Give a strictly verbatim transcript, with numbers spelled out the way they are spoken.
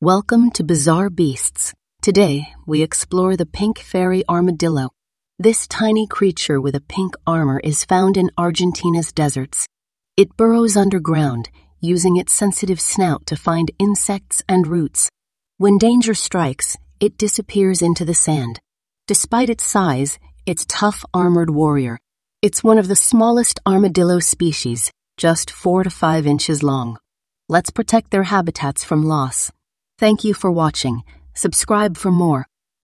Welcome to Bizarre Beasts. Today, we explore the pink fairy armadillo. This tiny creature with a pink armor is found in Argentina's deserts. It burrows underground, using its sensitive snout to find insects and roots. When danger strikes, it disappears into the sand. Despite its size, it's a tough armored warrior. It's one of the smallest armadillo species, just four to five inches long. Let's protect their habitats from loss. Thank you for watching. Subscribe for more.